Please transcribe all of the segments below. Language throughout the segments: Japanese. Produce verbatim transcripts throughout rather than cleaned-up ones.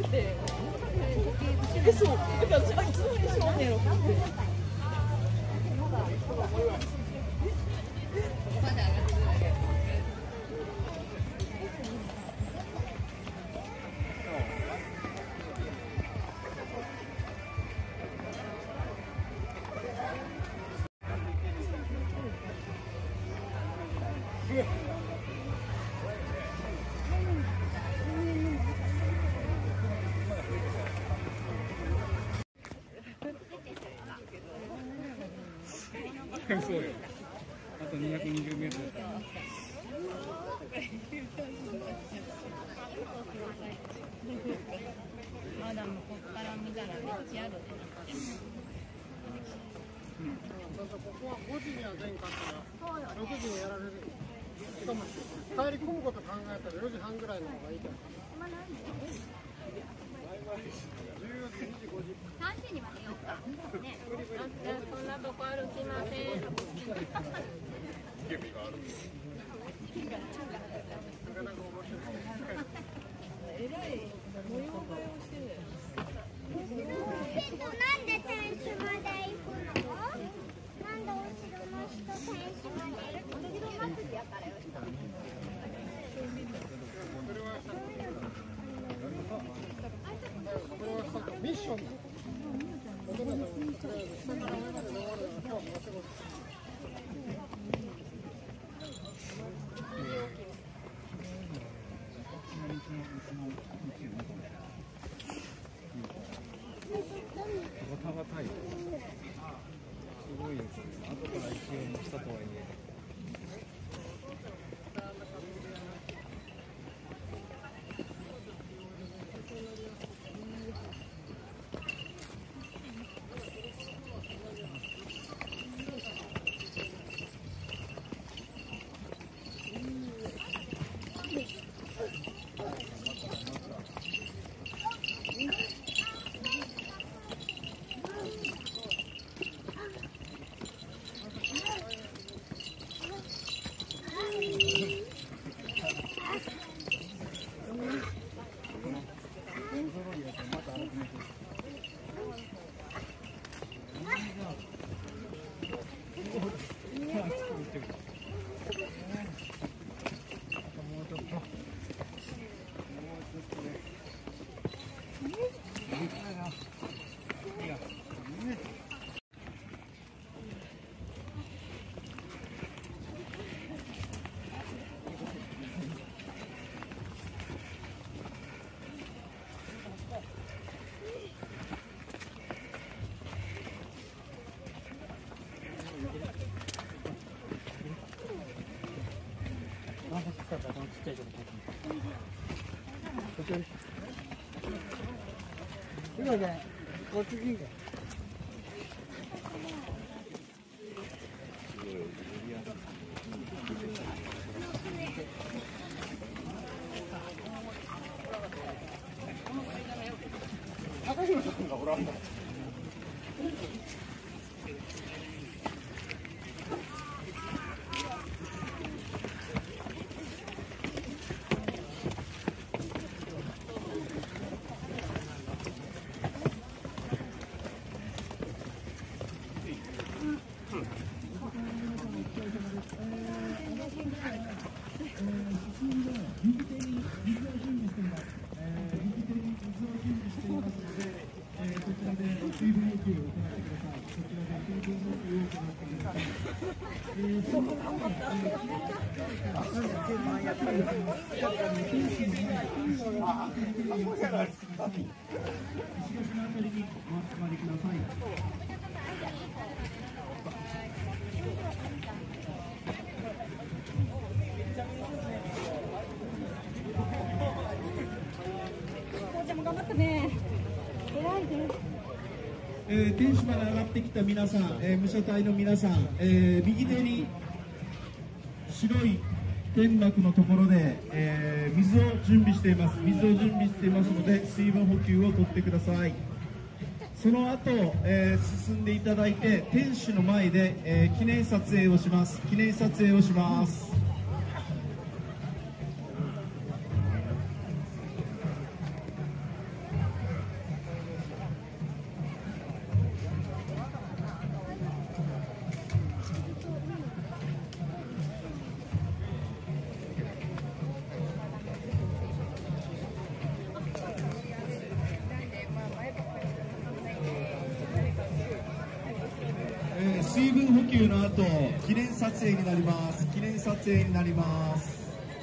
て、え、そう、だから私はいつのにしようねやろって。 そうよ。あとにひゃくにじゅうメートル。 まだもうここから見たらめっちゃある。 ここはごじには全勝ったらろくじにやられる。しかも帰り込むこと考えたらよじはんぐらいの方がいいから。 さんじには寝ようか。ね、そんなとこ歩きません。 えらい模様替えをしてる。 なんで天守まで行くの？なんでお城の人天守まで行くの？お城祭りやからよ。 ミッション。 高い。すごいよこれ。後から一応にしたとはいえ。 今ね、こっち銀河。高弘さんがおらんの。 えー、天守まで上がってきた皆さん、えー、武者隊の皆さん、えー、右手に白い天幕のところで、えー、水を準備しています水を準備していますので水分補給をとってください。その後、えー、進んでいただいて天守の前で、えー、記念撮影をします記念撮影をします。 球の後記念撮影になります。記念撮影になります。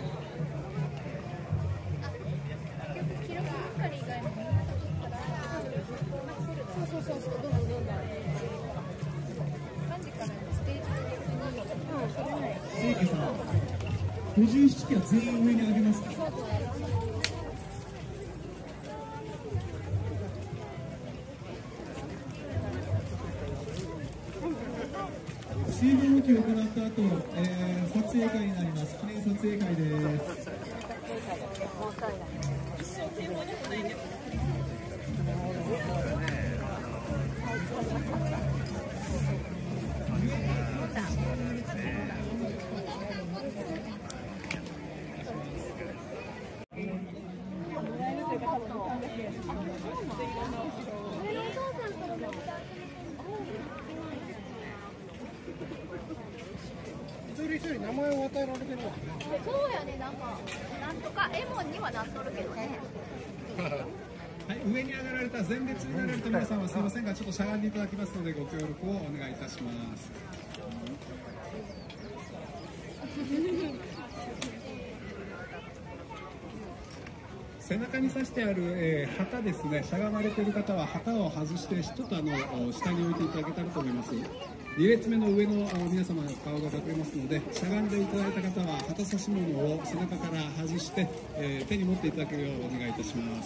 そうそうそう、どんどんどんどん。何時からステージ清家さん、ごじゅうなな機は全員上に上げますか。水分補給を行った後、えー、撮影会になります。記念撮影会です。 一人一人名前を与えられてるわ。 そうやね、なんか、なんとかエモンにはなっとるけどね。 はい、上に上がられた前列になられた皆さんはすみませんが、ちょっとしゃがんでいただきますのでご協力をお願いいたします。背中に刺してある、えー、旗ですね、しゃがまれている方は旗を外してちょっとあの下に置いていただけたらと思います。に列目の上の皆様の顔が隠れますので、しゃがんでいただいた方は旗差し物を背中から外して、えー、手に持っていただけるようお願いいたします。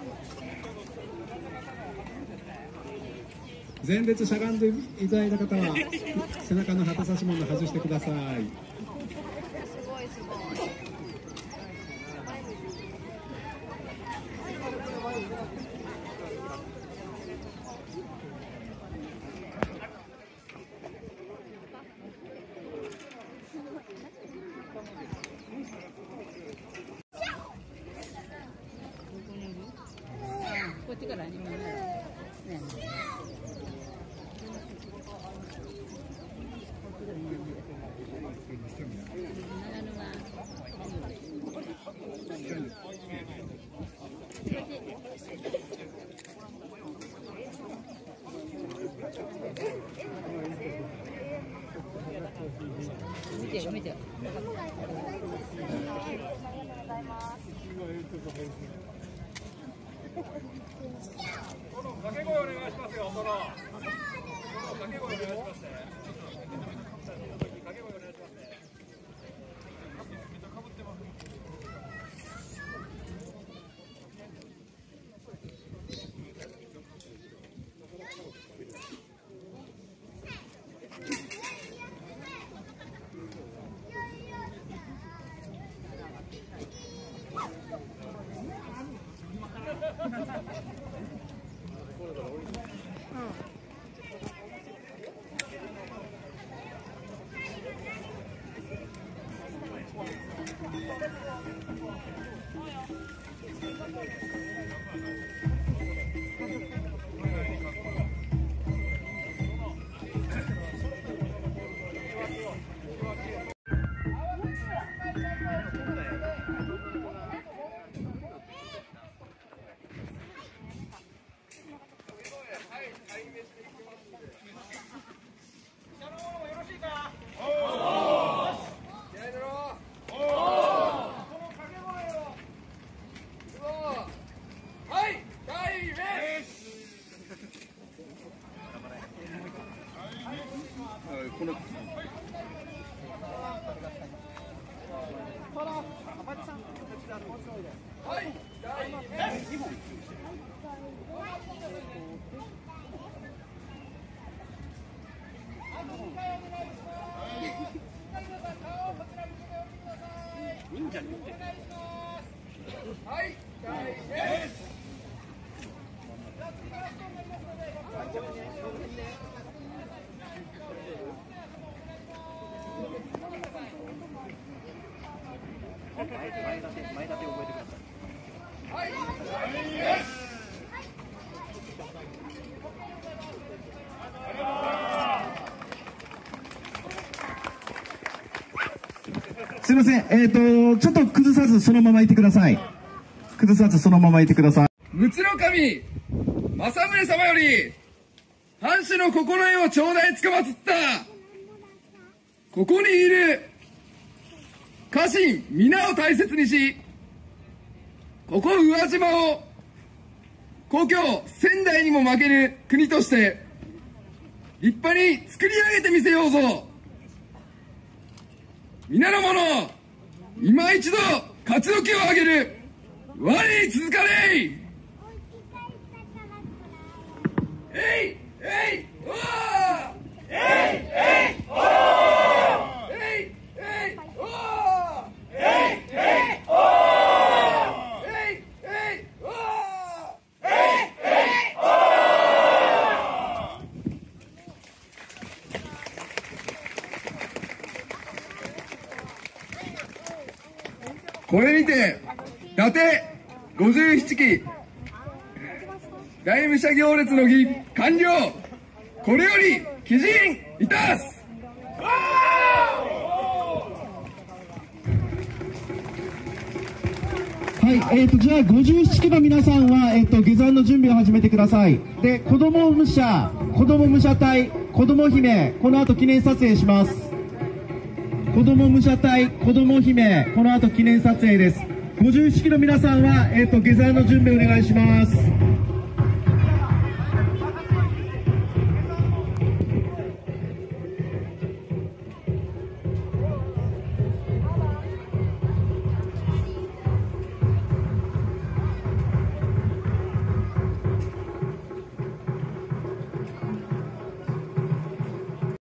前列しゃがんでいただいた方は背中の旗差し物を外してください。 すごいすごい。こっちからにもね。見てよ見てよ。 掛け声お願いしますよ。その掛け声お願いしますね。掛け声お願いしますね。 すいません、えっと、ちょっと崩さずそのままいてください。崩さずそのままいてください。 陸奥の神、政宗様より、藩主の心得を頂戴つかまつった、 ここにいる家臣皆を大切にし、ここ宇和島を故郷仙台にも負ける国として立派に作り上げてみせようぞ。皆の者、今一度勝ち時を上げる我に続かれい。えいえいおーえいえいおーえいえいおーえいえいおーえいえいおーえいえいおー。これにて伊達ごじゅうななき大武者行列の儀完了。これより帰陣いたす。 はい、えーと、じゃあごじゅうななきの皆さんは、えーと、下山の準備を始めてください。で、子供武者、子供武者隊、子供姫、この後記念撮影します。子供武者隊、子供姫、この後記念撮影です。ごじゅうななきの皆さんは、えーと、下山の準備をお願いします。